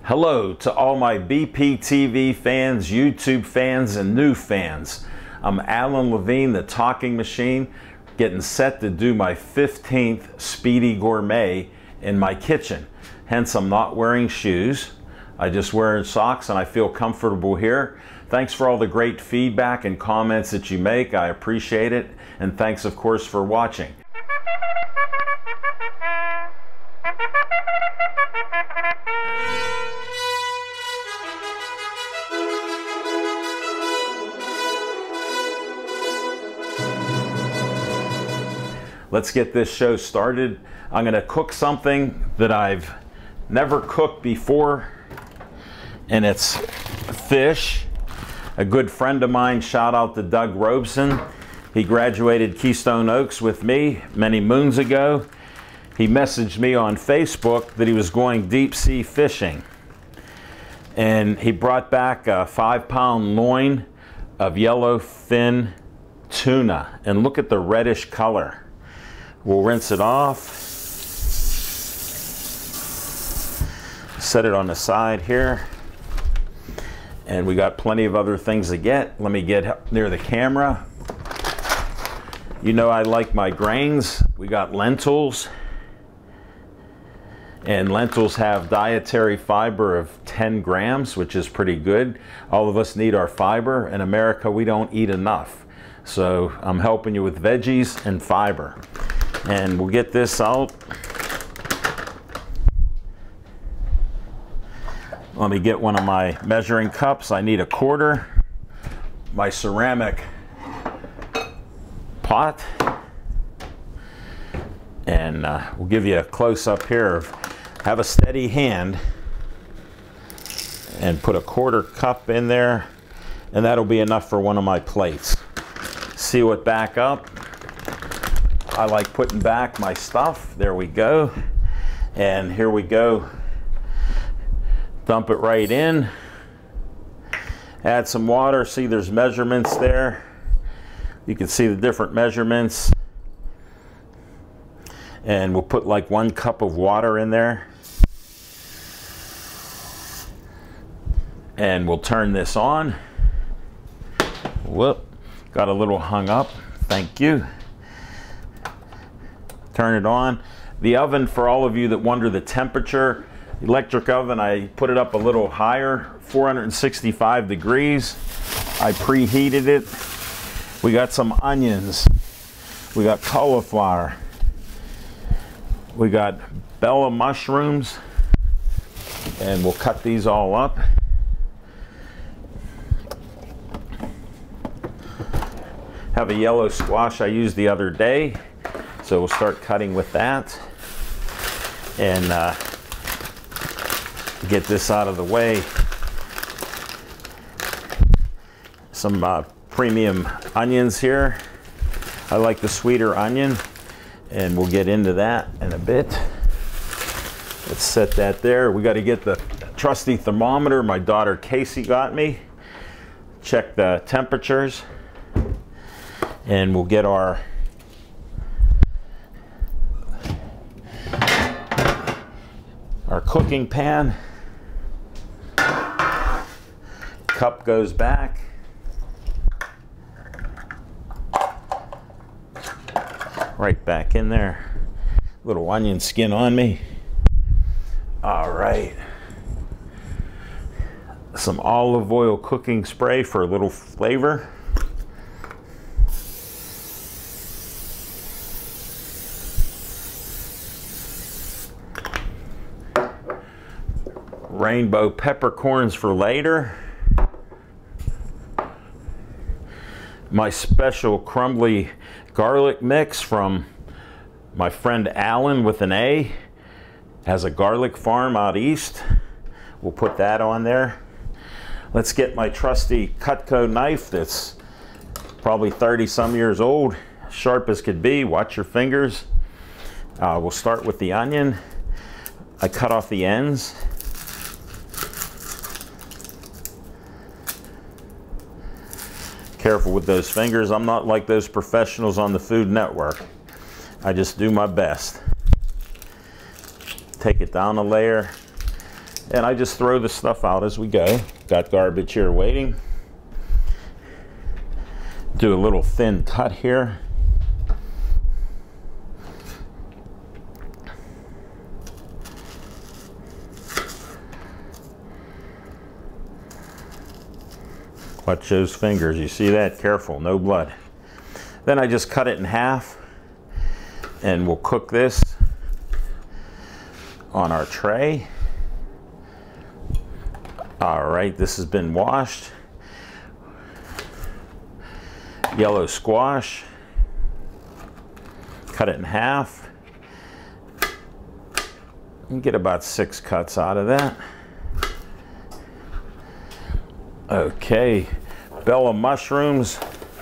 Hello to all my BPTV fans, YouTube fans, and new fans. I'm Alan Levine, the talking machine, getting set to do my 15th Speedy Gourmet in my kitchen. Hence, I'm not wearing shoes. I just wear socks and I feel comfortable here. Thanks for all the great feedback and comments that you make. I appreciate it. And thanks, of course, for watching. Let's get this show started. I'm gonna cook something that I've never cooked before, and it's fish. A good friend of mine, shout out to Doug Robeson. He graduated Keystone Oaks with me many moons ago. He messaged me on Facebook that he was going deep sea fishing. And he brought back a 5-pound loin of yellowfin tuna. And look at the reddish color. We'll rinse it off, set it on the side here, and we got plenty of other things to get. Let me get near the camera. You know I like my grains. We got lentils, and lentils have dietary fiber of 10 grams, which is pretty good. All of us need our fiber. In America, we don't eat enough. So I'm helping you with veggies and fiber. And we'll get this out. Let me get one of my measuring cups. I need a quarter. My ceramic pot. And we'll give you a close-up here of, have a steady hand and put a quarter cup in there, and that'll be enough for one of my plates. Seal it back up. I like putting back my stuff. There we go. And here we go. Dump it right in. Add some water. See, there's measurements there. You can see the different measurements. And we'll put like 1 cup of water in there. And we'll turn this on. Whoop, got a little hung up. Thank you. Turn it on. The oven, for all of you that wonder the temperature, electric oven, I put it up a little higher, 465 degrees. I preheated it. We got some onions. We got cauliflower. We got bella mushrooms. And we'll cut these all up. Have a yellow squash I used the other day. So we'll start cutting with that and get this out of the way. Some premium onions here. I like the sweeter onion, and we'll get into that in a bit. Let's set that there. We got to get the trusty thermometer my daughter Casey got me. Check the temperatures, and we'll get our cooking pan. Cup goes back. Right back in there. Little onion skin on me. All right. Some olive oil cooking spray for a little flavor. Rainbow peppercorns for later. My special crumbly garlic mix from my friend Alan with an A. Has a garlic farm out east. We'll put that on there. Let's get my trusty Cutco knife that's probably 30 some years old. Sharp as could be. Watch your fingers. We'll start with the onion. I cut off the ends. Careful with those fingers. I'm not like those professionals on the Food Network. I just do my best. Take it down a layer. And I just throw the stuff out as we go. Got garbage here waiting. Do a little thin cut here. Watch those fingers, you see that? Careful, no blood. Then I just cut it in half, and we'll cook this on our tray. All right, this has been washed. Yellow squash, cut it in half. You get about 6 cuts out of that. Okay, bella mushrooms.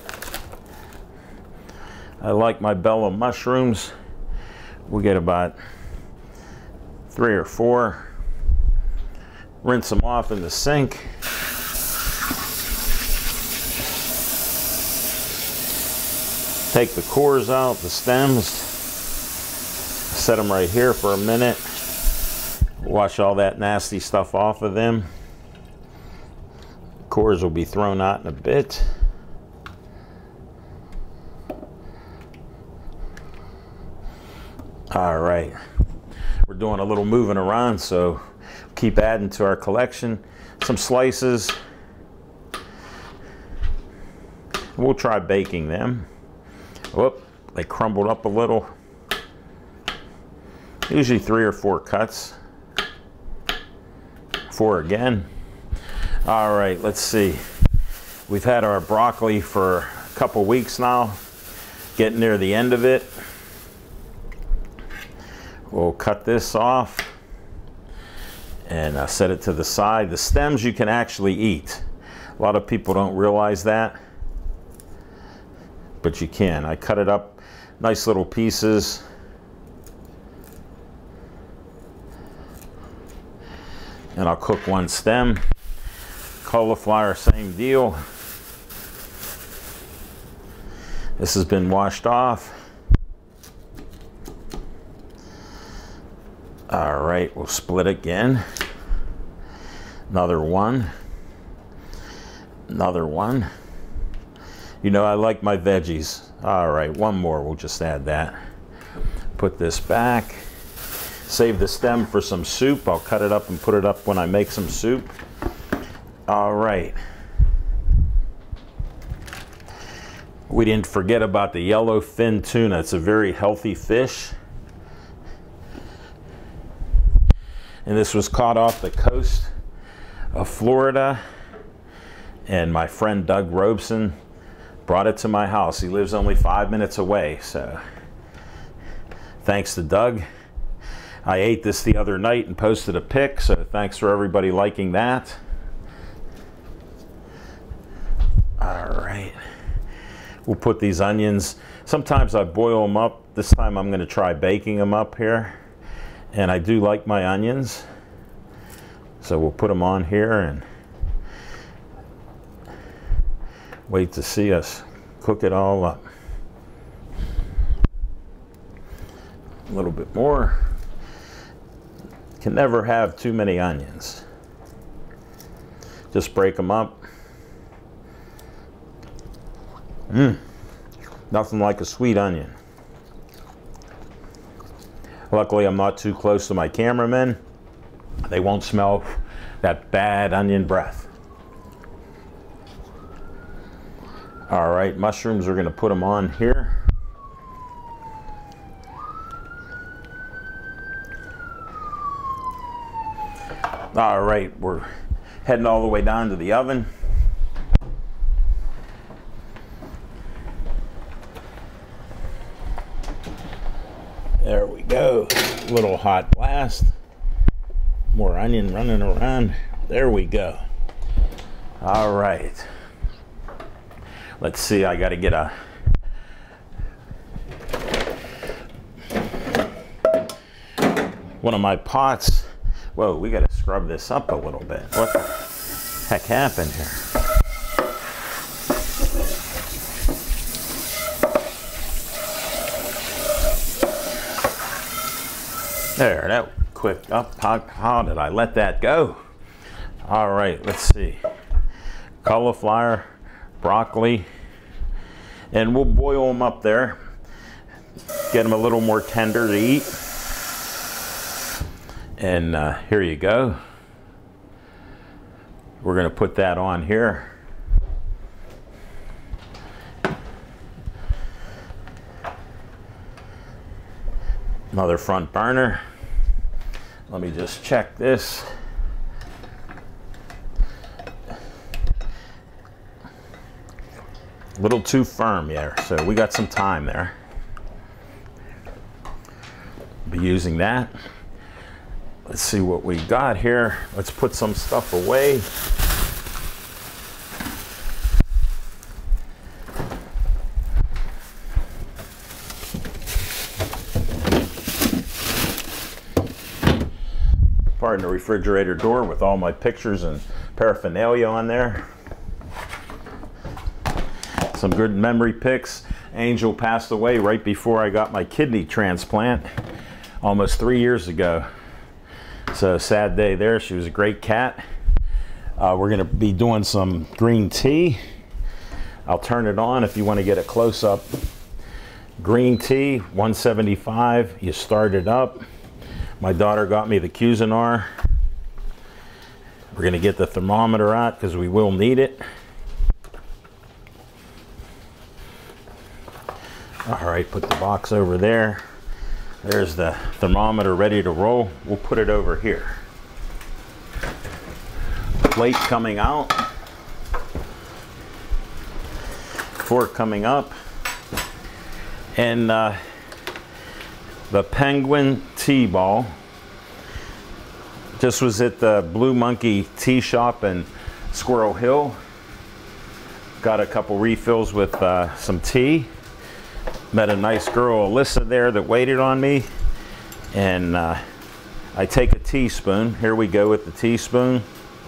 I like my bella mushrooms. We'll get about 3 or 4. Rinse them off in the sink. Take the cores out, the stems. Set them right here for a minute. Wash all that nasty stuff off of them. Cores will be thrown out in a bit. All right, we're doing a little moving around, so keep adding to our collection. Some slices. We'll try baking them. Whoop, they crumbled up a little. Usually 3 or 4 cuts. 4 again. All right, let's see. We've had our broccoli for a couple weeks now, getting near the end of it. We'll cut this off and set it to the side. The stems you can actually eat. A lot of people don't realize that, but you can. I cut it up nice little pieces. And I'll cook one stem. Cauliflower, same deal. This has been washed off. All right, we'll split again. Another one. Another one. You know, I like my veggies. All right, one more, we'll just add that. Put this back. Save the stem for some soup. I'll cut it up and put it up when I make some soup. All right. We didn't forget about the yellowfin tuna. It's a very healthy fish. And this was caught off the coast of Florida. And my friend Doug Robeson brought it to my house. He lives only 5 minutes away. So thanks to Doug. I ate this the other night and posted a pic. So thanks for everybody liking that. All right. We'll put these onions. Sometimes I boil them up. This time I'm going to try baking them up here. And I do like my onions. So we'll put them on here and wait to see us cook it all up. A little bit more. Can never have too many onions. Just break them up. Nothing like a sweet onion. Luckily, I'm not too close to my cameramen. They won't smell that bad onion breath. All right, mushrooms, we're gonna put them on here. All right, we're heading all the way down to the oven. There we go. Little hot blast. More onion running around. There we go. All right. Let's see, I got to get one of my pots. Whoa, we got to scrub this up a little bit. What the heck happened here? There, that quick up. How did I let that go? All right, let's see. Cauliflower, broccoli, and we'll boil them up there. Get them a little more tender to eat. And here you go. We're going to put that on here. Another front burner. Let me just check this. A little too firm, yeah, so we got some time there. Be using that. Let's see what we got here. Let's put some stuff away. Pardon the refrigerator door with all my pictures and paraphernalia on there. Some good memory pics. Angel passed away right before I got my kidney transplant almost 3 years ago. So sad day there. She was a great cat. We're going to be doing some green tea. I'll turn it on if you want to get a close-up. Green tea, 175. You start it up. My daughter got me the Cuisinart. We're going to get the thermometer out because we will need it. All right, put the box over there. There's the thermometer ready to roll. We'll put it over here. Plate coming out. Fork coming up. And the Penguin tea ball. Just was at the Blue Monkey Tea Shop in Squirrel Hill. Got a couple refills with some tea. Met a nice girl, Alyssa, there that waited on me. And I take a teaspoon. Here we go with the teaspoon.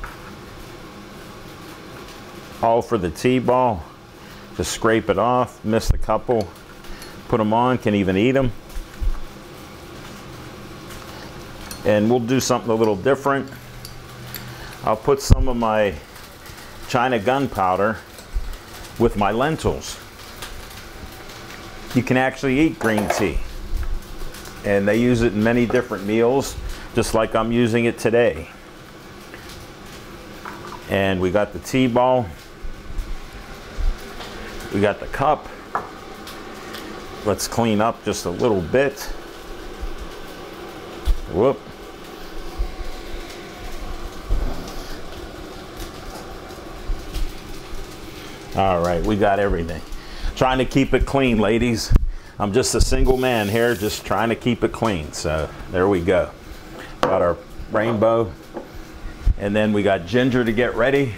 All for the tea ball. Just scrape it off. Missed a couple. Put them on. Can even eat them. And we'll do something a little different. I'll put some of my China gunpowder with my lentils. You can actually eat green tea. And they use it in many different meals, just like I'm using it today. And we got the tea ball. We got the cup. Let's clean up just a little bit. Whoop. All right, we got everything. Trying to keep it clean, ladies. I'm just a single man here, just trying to keep it clean. So there we go. Got our rainbow. And then we got ginger to get ready.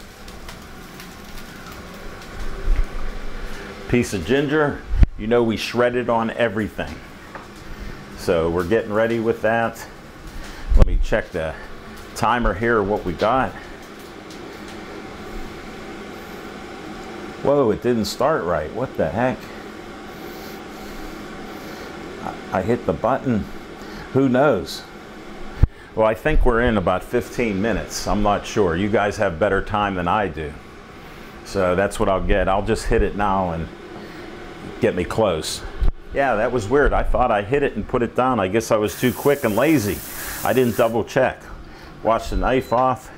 Piece of ginger. You know we shredded on everything. So we're getting ready with that. Let me check the timer here, what we got. Whoa, it didn't start right. What the heck? I hit the button. Who knows? Well, I think we're in about 15 minutes. I'm not sure. You guys have better time than I do. So that's what I'll get. I'll just hit it now and get me close. Yeah, that was weird. I thought I hit it and put it down. I guess I was too quick and lazy. I didn't double check. Wash the knife off.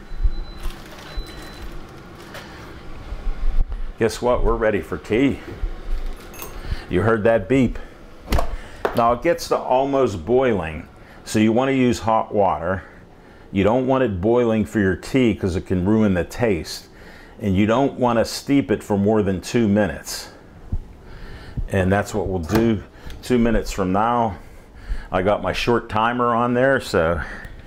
Guess what? We're ready for tea. You heard that beep. Now it gets to almost boiling, so you want to use hot water. You don't want it boiling for your tea because it can ruin the taste. And you don't want to steep it for more than 2 minutes. And that's what we'll do 2 minutes from now. I got my short timer on there, so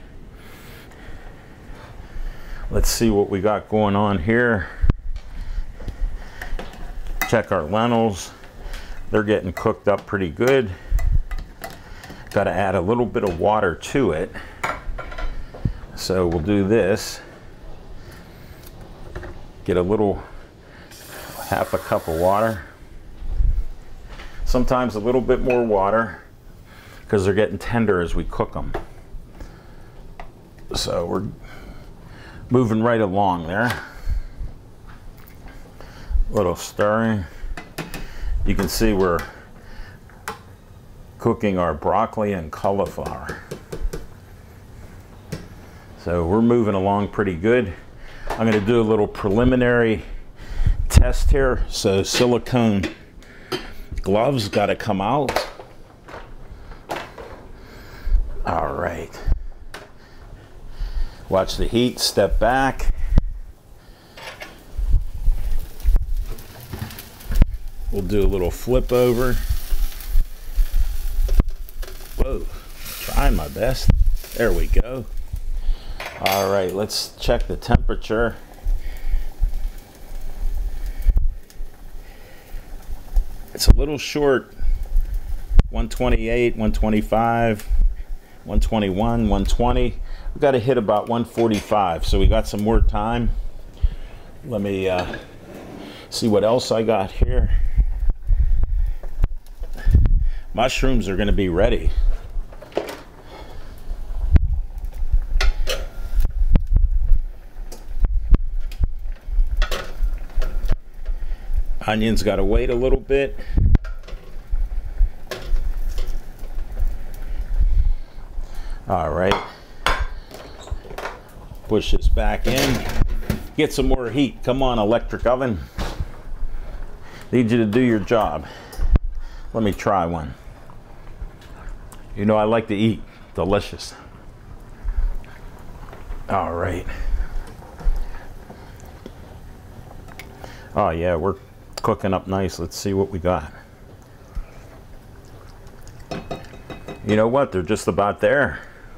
let's see what we got going on here. Check our lentils. They're getting cooked up pretty good. Got to add a little bit of water to it. So we'll do this. Get a little, half a cup of water. Sometimes a little bit more water because they're getting tender as we cook them. So we're moving right along there. Little stirring. You can see we're cooking our broccoli and cauliflower. So we're moving along pretty good. I'm going to do a little preliminary test here. So silicone gloves got to come out. All right. Watch the heat, step back. We'll do a little flip over. Whoa, trying my best. There we go. All right, let's check the temperature. It's a little short. 128, 125, 121, 120. We've got to hit about 145, so we got some more time. Let me see what else I got here. Mushrooms are going to be ready. Onions got to wait a little bit. All right. Push this back in. Get some more heat. Come on, electric oven. Need you to do your job. Let me try one. You know I like to eat. Delicious. All right. Oh yeah, we're cooking up nice. Let's see what we got. You know what? They're just about there.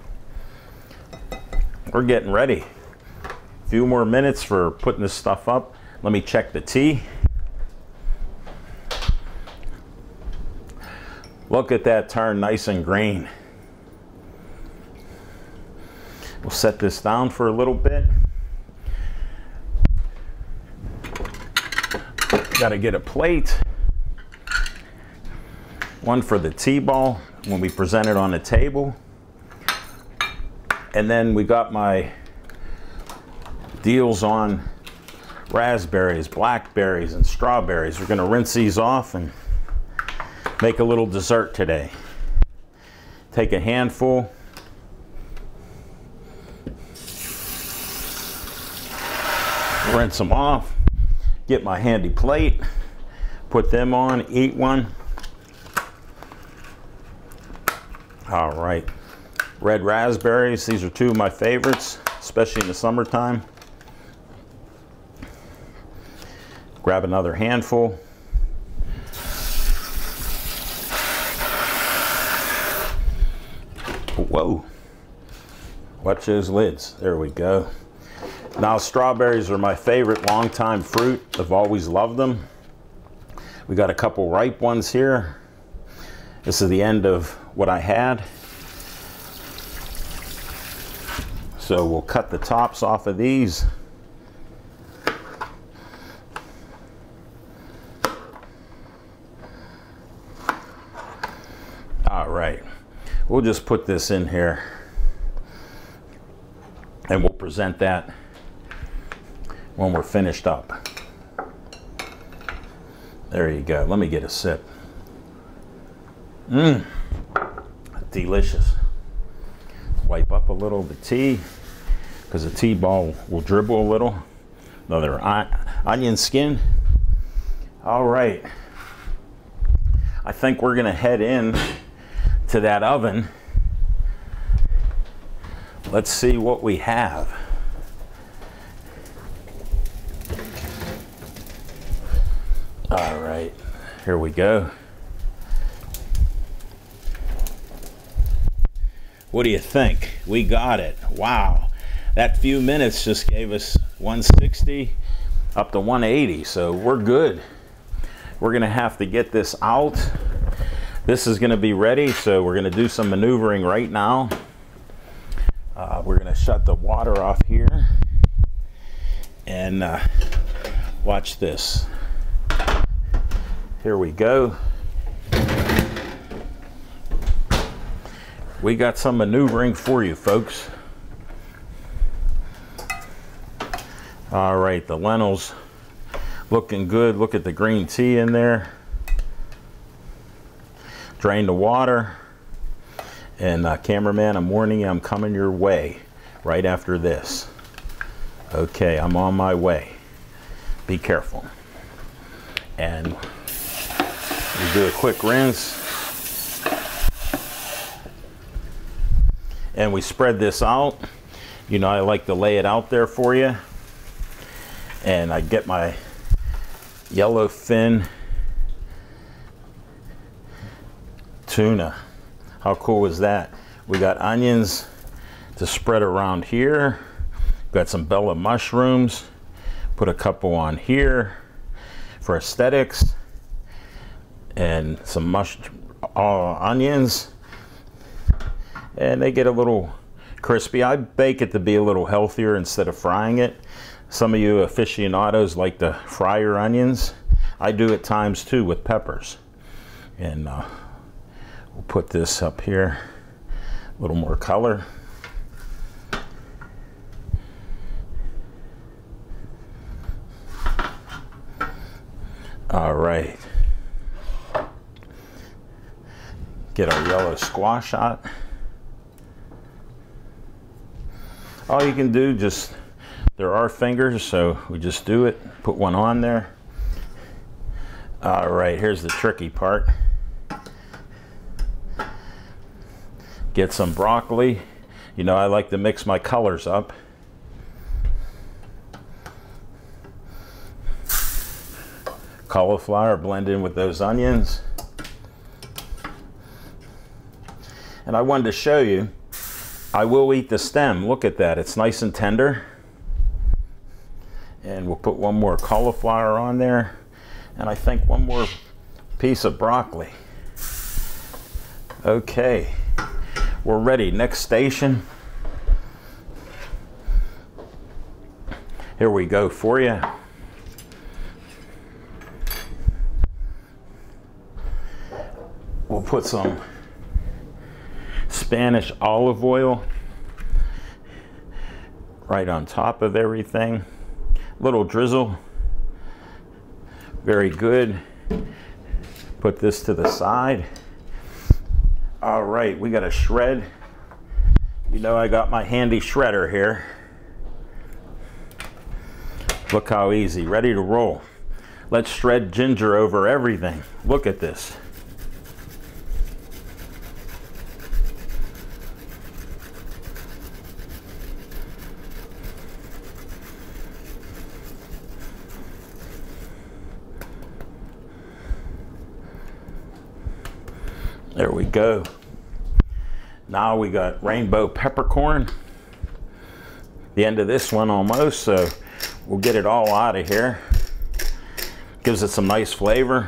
We're getting ready. A few more minutes for putting this stuff up. Let me check the tea. Look at that turn nice and green. We'll set this down for a little bit. Got to get a plate. One for the tea ball when we present it on the table. And then we got my deals on raspberries, blackberries, and strawberries. We're going to rinse these off and make a little dessert today. Take a handful. Rinse them off. Get my handy plate. Put them on. Eat one. All right. Red raspberries. These are two of my favorites, especially in the summertime. Grab another handful. Whoa. Watch those lids. There we go. Now, strawberries are my favorite longtime fruit. I've always loved them. We got a couple ripe ones here. This is the end of what I had. So we'll cut the tops off of these. All right. We'll just put this in here and we'll present that when we're finished up. There you go. Let me get a sip. Mmm. Delicious. Wipe up a little of the tea because the tea ball will dribble a little. Another onion skin. All right. I think we're going to head in to that oven. Let's see what we have. All right, here we go. What do you think? We got it. Wow. That few minutes just gave us 160 up to 180, so we're good. We're gonna have to get this out. This is gonna be ready, so we're gonna do some maneuvering right now. We're gonna shut the water off here and watch this. Here we go. We got some maneuvering for you, folks. All right, the lentils looking good. Look at the green tea in there. Drain the water. And cameraman, I'm warning you, I'm coming your way right after this. Okay, I'm on my way. Be careful. And we do a quick rinse. And we spread this out. You know, I like to lay it out there for you. And I get my yellowfin tuna. How cool is that? We got onions to spread around here. Got some bella mushrooms. Put a couple on here for aesthetics. And some onions. And they get a little crispy. I bake it to be a little healthier instead of frying it. Some of you aficionados like to fry your onions. I do at times too with peppers. And we'll put this up here, a little more color. All right. Get our yellow squash out. All you can do, just, there are fingers, so we just do it. Put one on there. All right, here's the tricky part. Get some broccoli. You know, I like to mix my colors up. Cauliflower, blend in with those onions. And I wanted to show you, I will eat the stem. Look at that, it's nice and tender. And we'll put one more cauliflower on there. And I think one more piece of broccoli. Okay, we're ready. Next station. Here we go for you. We'll put some Spanish olive oil right on top of everything. Little drizzle. Very good. Put this to the side. All right, we got a shred. You know, I got my handy shredder here. Look how easy, ready to roll. Let's shred ginger over everything. Look at this. There we go. Now we got rainbow peppercorn. The end of this one almost, so we'll get it all out of here. Gives it some nice flavor.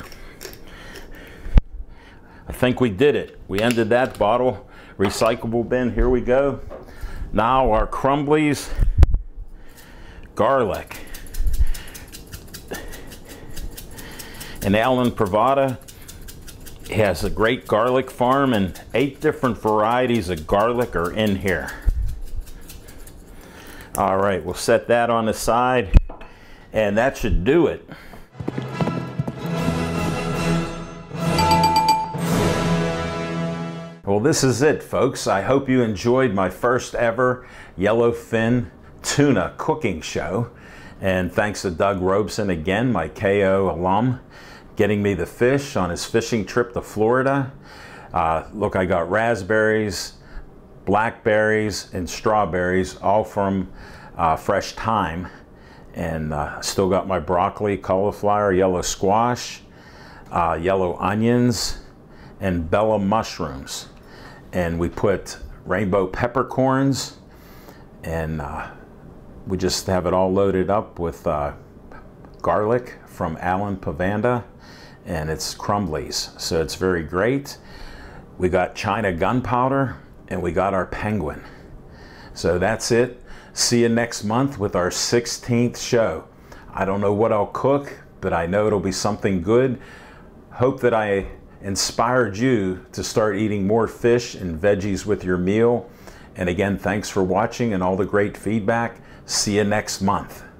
I think we did it. We ended that bottle. Recyclable bin, here we go. Now our crumblies, garlic. And Alan Pravada has a great garlic farm, and 8 different varieties of garlic are in here. All right, we'll set that on the side, and that should do it. Well, this is it, folks. I hope you enjoyed my first ever yellowfin tuna cooking show. And thanks to Doug Robeson again, my KO alum, getting me the fish on his fishing trip to Florida. Look, I got raspberries, blackberries, and strawberries, all from fresh thyme. And still got my broccoli, cauliflower, yellow squash, yellow onions, and bella mushrooms. And we put rainbow peppercorns, and we just have it all loaded up with garlic from Alan Pavanda, and it's crumblies, so it's very great. We got China gunpowder, and we got our penguin. So that's it. See you next month with our 16th show. I don't know what I'll cook, but I know it'll be something good. Hope that I inspired you to start eating more fish and veggies with your meal. And again, thanks for watching and all the great feedback. See you next month.